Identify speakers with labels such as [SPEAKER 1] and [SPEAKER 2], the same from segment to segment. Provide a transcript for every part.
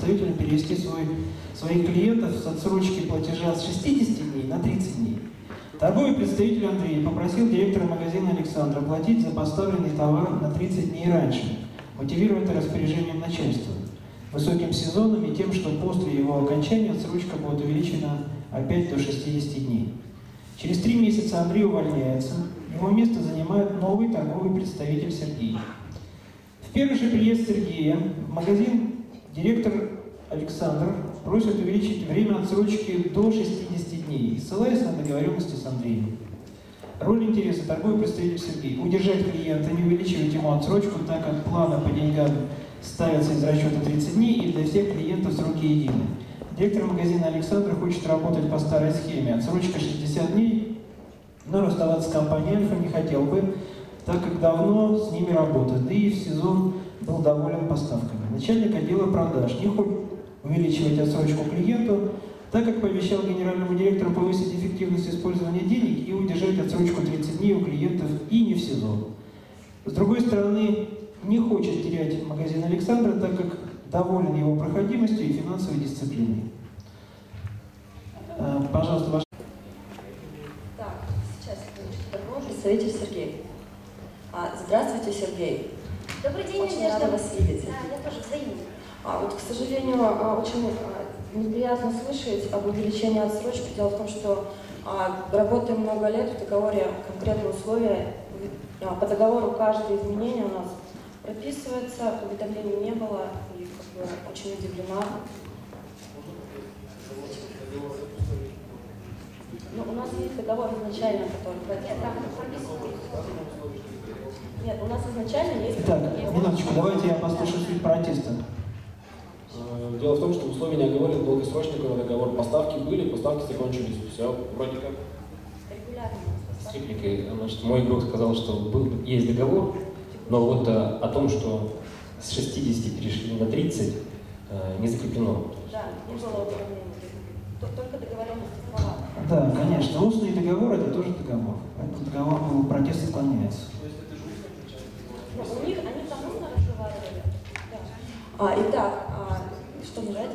[SPEAKER 1] представителям перевести своих клиентов с отсрочки платежа с 60 дней на 30 дней. Торговый представитель Андрей попросил директора магазина Александра платить за поставленный товар на 30 дней раньше, мотивируя это распоряжением начальства, высоким сезоном и тем, что после его окончания отсрочка будет увеличена опять до 60 дней. Через 3 месяца Андрей увольняется, его место занимает новый торговый представитель Сергей. В первый же приезд Сергея в магазин директор Александр просит увеличить время отсрочки до 60 дней, ссылаясь на договоренности с Андреем. Роль интереса торговый представитель Сергей. Удержать клиента, не увеличивать ему отсрочку, так как планы по деньгам ставятся из расчета 30 дней и для всех клиентов сроки едины. Директор магазина Александр хочет работать по старой схеме. Отсрочка 60 дней, но расставаться с компанией Альфа не хотел бы, так как давно с ними работает, да и в сезон был доволен поставками. Начальник отдела продаж не хочет увеличивать отсрочку клиенту, так как пообещал генеральному директору повысить эффективность использования денег и удержать отсрочку 30 дней у клиентов и не в сезон. С другой стороны, не хочет терять магазин Александра, так как доволен его проходимостью и финансовой дисциплиной. Пожалуйста, ваш...
[SPEAKER 2] Так, сейчас торговый представитель Сергей. Здравствуйте, Сергей.
[SPEAKER 3] Добрый день,
[SPEAKER 2] очень
[SPEAKER 3] Надежда.
[SPEAKER 2] рада вас видеть.
[SPEAKER 3] Да, я тоже взаимно.
[SPEAKER 2] Вот, к сожалению, очень неприятно слышать об увеличении отсрочки. Дело в том, что работаем много лет, в договоре конкретные условия. По договору каждое изменение у нас прописывается, уведомлений не было, и очень удивлена. Ну, у нас есть договор изначально, который прописан. Нет, у нас изначально есть...
[SPEAKER 1] Так, минуточку, давайте я послушаю суть протеста.
[SPEAKER 4] Дело в том, что условия не оговорен долгосрочный договор. Поставки были, поставки закончились. Все, вроде как.
[SPEAKER 2] Регулярно.
[SPEAKER 4] С репликой, значит, мой игрок сказал, что есть договор, но вот о том, что с 60 перешли на 30, не закреплено.
[SPEAKER 2] Да, не было управления. Только договоренности слова.
[SPEAKER 1] Да, конечно, устный договор – это тоже договор. Поэтому договор протест отклоняется.
[SPEAKER 2] Но у них, они там устно разговаривали. Да. Итак, что нажать?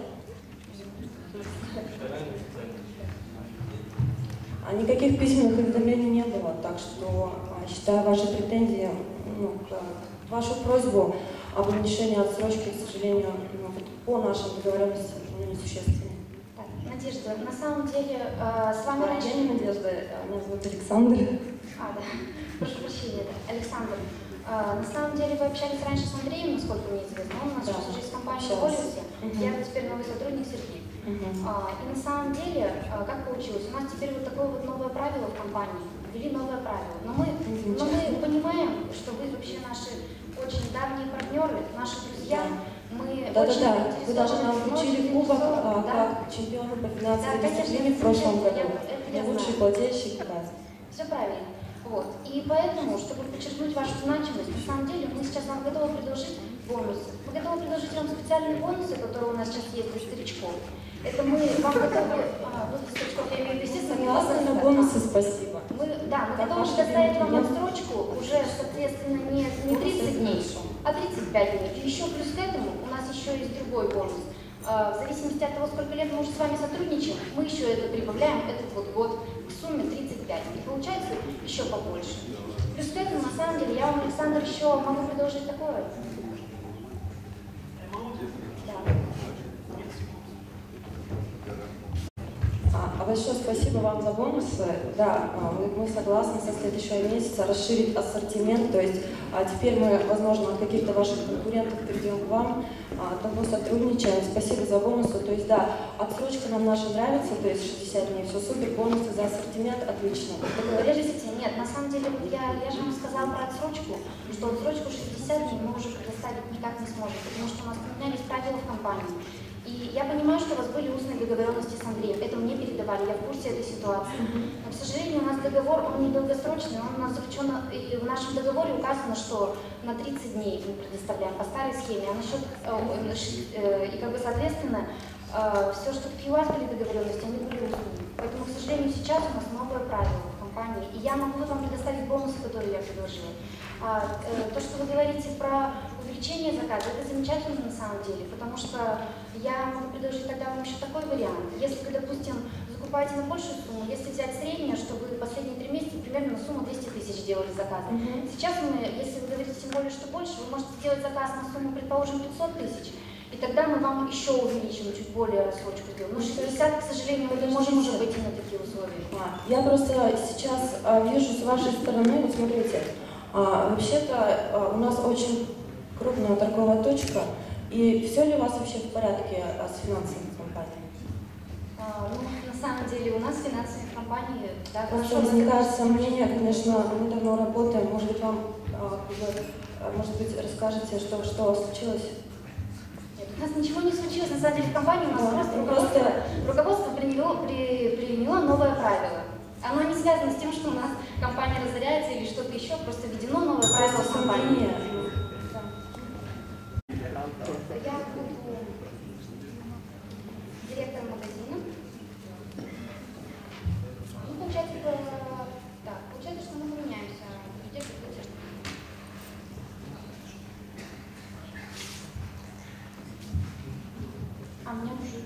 [SPEAKER 2] Никаких письменных уведомлений не было, так что считаю ваши претензии, вашу просьбу об уменьшении отсрочки, к сожалению, по нашим договоренностям несущественны.
[SPEAKER 3] Так, Надежда, на самом деле с вами раньше...
[SPEAKER 2] Я не Надежда, меня зовут Александр.
[SPEAKER 3] Да, прошу прощения, да, Александр. На самом деле вы общались раньше с Андреем, насколько мне известно, он у нас сейчас уже из компании уволился, я теперь новый сотрудник Сергей. И на самом деле, как получилось, у нас теперь вот такое вот новое правило в компании, ввели новое правило, но мы понимаем, что вы вообще наши очень давние партнеры, наши друзья, мы
[SPEAKER 2] Да, вы даже нам вручили кубок как чемпиону по финансовой дисциплине в прошлом году. Лучший плательщик.
[SPEAKER 3] Все правильно. Вот. И поэтому, чтобы подчеркнуть вашу значимость, на самом деле мы сейчас вам готовы предложить бонусы. Мы готовы предложить вам специальные бонусы, которые у нас сейчас есть для старичков. Это мы вам готовы, для старичков, я имею в виду, естественно,
[SPEAKER 2] на бонусы спасибо.
[SPEAKER 3] Мы готовы предоставить вам отсрочку уже, соответственно, не 30 дней, а 35 дней. И еще плюс к этому у нас еще есть другой бонус. В зависимости от того, сколько лет мы уже с вами сотрудничаем, мы еще это прибавляем, этот вот год, к сумме 35. И получается еще побольше. Плюс к этому, на самом деле, я вам, Александр, еще могу предложить такое.
[SPEAKER 2] Большое спасибо вам за бонусы. Да, мы согласны со следующего месяца расширить ассортимент, то есть теперь мы, возможно, от каких-то ваших конкурентов перейдем к вам, того сотрудничаем. Спасибо за бонусы. То есть, да, отсрочка нам наша нравится, то есть 60 дней, все супер, бонусы за ассортимент, отлично.
[SPEAKER 3] Подождите, нет, на самом деле, я же вам сказала про отсрочку, что отсрочку 60 дней мы уже предоставить никак не сможем, потому что у нас поменялись правила в компании. И я понимаю, что у вас были устные договоренности с Андреем, это мне передавали, я в курсе этой ситуации. Но, к сожалению, у нас договор, он не долгосрочный, он у нас заключен, и в нашем договоре указано, что на 30 дней мы предоставляем по старой схеме, а насчет, и как бы, соответственно, все, что такие у вас были договоренности, они были устными. Поэтому, к сожалению, сейчас у нас новое правило в компании, и я могу вам предоставить бонусы, которые я предложила. То, что вы говорите про увеличение заказа, это замечательно на самом деле, потому что я могу предложить тогда вам еще такой вариант. Если вы, допустим, закупаете на большую сумму, если взять среднее, что вы последние 3 месяца примерно на сумму 200 тысяч делали заказы. Сейчас мы, если вы говорите тем более, что больше, вы можете сделать заказ на сумму, предположим, 500 тысяч, и тогда мы вам еще увеличим, чуть более рассрочку сделаем. Но 60, к сожалению, мы не можем уже выйти на такие условия.
[SPEAKER 2] Я просто сейчас вижу с вашей стороны, вот смотрите, вообще-то у нас очень крупная торговая точка, и все ли у вас вообще в порядке с финансовой компанией?
[SPEAKER 3] Ну, на самом деле у нас финансовые компании, да,
[SPEAKER 2] Просто возникает сомнение, конечно, мы давно работаем, может быть, вам, может быть, расскажете, что случилось?
[SPEAKER 3] Нет, у нас ничего не случилось, на самом деле в компании у нас просто руководство приняло новое правило. Оно не связано с тем, что у нас компания разоряется или что-то еще, просто введено новое правило в компании. Я буду директором магазина. Ну, получается, что мы поменяемся. А мне уже...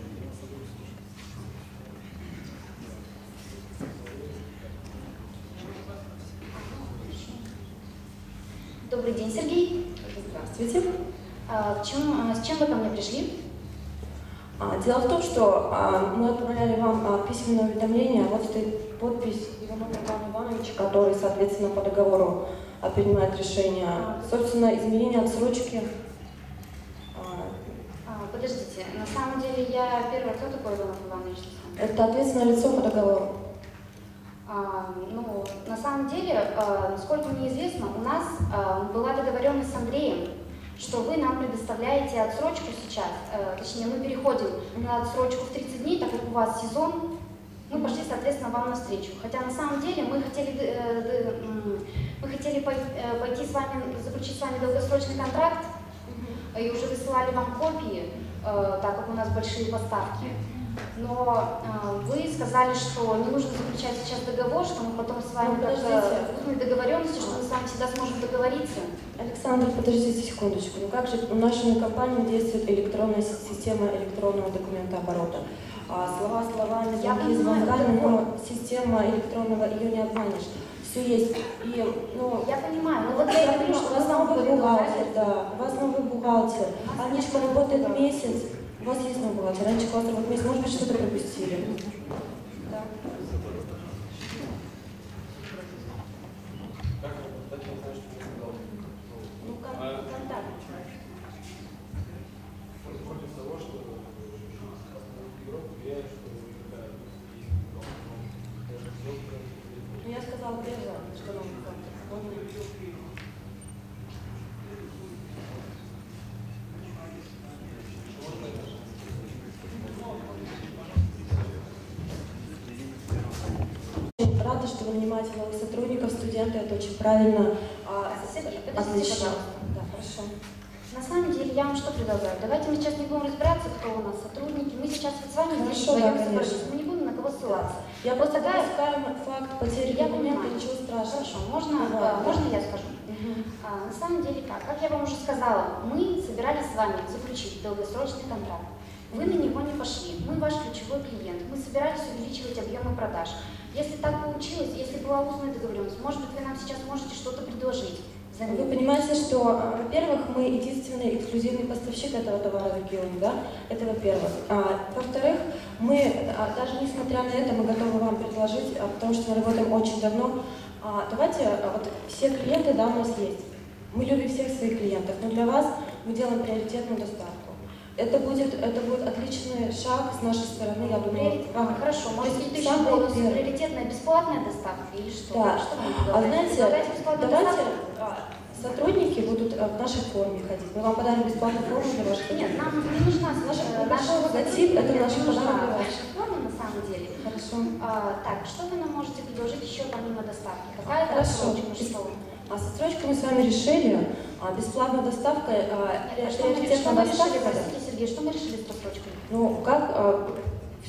[SPEAKER 3] Добрый день, Сергей.
[SPEAKER 2] Здравствуйте.
[SPEAKER 3] С чем вы ко мне пришли?
[SPEAKER 2] Дело в том, что мы отправляли вам письменное уведомление, вот стоит подпись Иванова Ивана Ивановича, который, соответственно, по договору принимает решение. Собственно, изменение отсрочки.
[SPEAKER 3] Подождите, на самом деле я первый, кто такой Иванов Иванович?
[SPEAKER 2] Это ответственное лицо по договору.
[SPEAKER 3] Ну, на самом деле, насколько мне известно, у нас была договоренность с Андреем, что вы нам предоставляете отсрочку сейчас, точнее, мы переходим на отсрочку в 30 дней, так как у вас сезон, мы пошли, соответственно, вам навстречу. Хотя на самом деле мы хотели пойти с вами, заключить с вами долгосрочный контракт, и уже высылали вам копии, так как у нас большие поставки. Но вы сказали, что не нужно заключать сейчас договор, что мы потом с вами в устной договоренности, что мы с вами всегда сможем договориться.
[SPEAKER 2] Александр, подождите секундочку. Ну как же в нашей компании действует электронная система электронного документооборота? Слова словами, звонки звонками, но система электронного, ее не обманешь. Все есть. И, ну,
[SPEAKER 3] я понимаю, но
[SPEAKER 2] вот я говорю, что у вас новый бухгалтер, да, у вас новый бухгалтер. Анечка работает месяц. У вас есть новый бухгалтер, Анечка работает месяц. Может быть, что-то пропустили. Да. Ну как, контакт.
[SPEAKER 5] Против того, что влияет, что
[SPEAKER 2] Ну, я сказала первое, что новый бухгалтер. Рада, что вы нанимаете новых сотрудников, студенты, это очень правильно.
[SPEAKER 3] Сергей, подождите,
[SPEAKER 2] Отлично.
[SPEAKER 3] пожалуйста.
[SPEAKER 2] Да, хорошо.
[SPEAKER 3] На самом деле, я вам что предлагаю? Давайте мы сейчас не будем разбираться, кто у нас сотрудники. Мы сейчас вот с вами здесь
[SPEAKER 2] Хорошо, да,
[SPEAKER 3] вдвоем
[SPEAKER 2] конечно.
[SPEAKER 3] собрались. Мы не будем на кого ссылаться.
[SPEAKER 2] Я просто допускаю факт потери
[SPEAKER 3] Я
[SPEAKER 2] документа,
[SPEAKER 3] понимаю.
[SPEAKER 2] ничего страшного.
[SPEAKER 3] Хорошо, можно я скажу? На самом деле как я вам уже сказала, мы собирались с вами заключить долгосрочный контракт. Вы на него не пошли, мы ваш ключевой клиент, мы собирались увеличивать объемы продаж. Если так получилось, если была устная договоренность, может быть, вы нам сейчас можете что-то предложить.
[SPEAKER 2] Вы понимаете, что, во-первых, мы единственный эксклюзивный поставщик этого товара в регионе, да? Это во-первых. Во-вторых, мы, даже несмотря на это, мы готовы вам предложить, потому что мы работаем очень давно. Давайте, вот все клиенты, да, у нас есть. Мы любим всех своих клиентов, но для вас мы делаем приоритетную доставку. Это будет отличный шаг с нашей стороны, я думаю.
[SPEAKER 3] Хорошо, может быть, еще бонус, приоритетная бесплатная доставка или что?
[SPEAKER 2] Да.
[SPEAKER 3] Что вы
[SPEAKER 2] Знаете, давайте сотрудники будут в нашей форме ходить. Мы вам подарим бесплатную форму для ваших сотрудников.
[SPEAKER 3] Нет, нам не нужна
[SPEAKER 2] наш логотип, это наш подарок.
[SPEAKER 3] Ваша форма на самом деле.
[SPEAKER 2] Хорошо.
[SPEAKER 3] Так, что вы нам можете предложить еще помимо доставки? Какая
[SPEAKER 2] Хорошо.
[SPEAKER 3] отсрочка?
[SPEAKER 2] С отсрочкой мы с вами решили. Бесплатная доставка,
[SPEAKER 3] Что мы решили, Сергей, что мы решили с отсрочкой?
[SPEAKER 2] Ну, как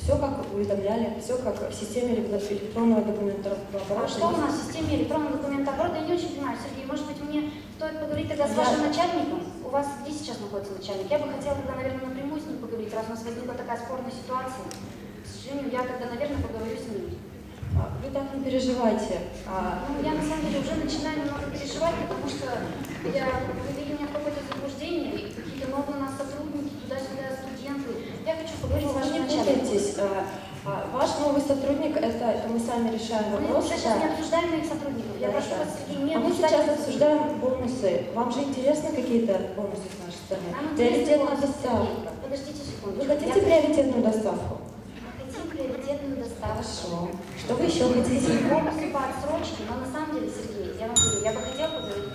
[SPEAKER 2] все как уведомляли, все как в системе электронного документооборота.
[SPEAKER 3] А что у нас в системе электронного документооборота? Я не очень понимаю, Сергей, может быть, мне стоит поговорить тогда с вашим начальником? У вас где сейчас находится начальник? Я бы хотела тогда, наверное, напрямую с ним поговорить, раз у нас возникла такая спорная ситуация. К сожалению, я тогда, наверное, поговорю с ним.
[SPEAKER 2] Вы так не переживайте.
[SPEAKER 3] Ну, я на самом деле уже начинаю немного переживать, потому что вы ввели меня в какое-то заблуждение, и какие-то новые у нас сотрудники, туда-сюда студенты. Я хочу поговорить с
[SPEAKER 2] Вы
[SPEAKER 3] вашим
[SPEAKER 2] не
[SPEAKER 3] начальником.
[SPEAKER 2] путайтесь. Ваш новый сотрудник, это мы сами решаем
[SPEAKER 3] Мы
[SPEAKER 2] вопрос.
[SPEAKER 3] уже сейчас не обсуждаем моих сотрудников. Я прошу вас, Сергей, не
[SPEAKER 2] мы
[SPEAKER 3] обсуждать
[SPEAKER 2] сейчас
[SPEAKER 3] моих
[SPEAKER 2] обсуждаем бонусы. Вам же интересны какие-то бонусы с нашей стороны?
[SPEAKER 3] Нам интересны
[SPEAKER 2] Приоритетная
[SPEAKER 3] бонусы,
[SPEAKER 2] доставка.
[SPEAKER 3] Сергей. Подождите секунду.
[SPEAKER 2] Вы хотите приоритетную доставку?
[SPEAKER 3] Хотим приоритетную доставку.
[SPEAKER 2] Хорошо. Что вы еще хотите?
[SPEAKER 3] Бонусы по отсрочке, но на самом деле, Сергей, я вам говорю, я бы хотела поговорить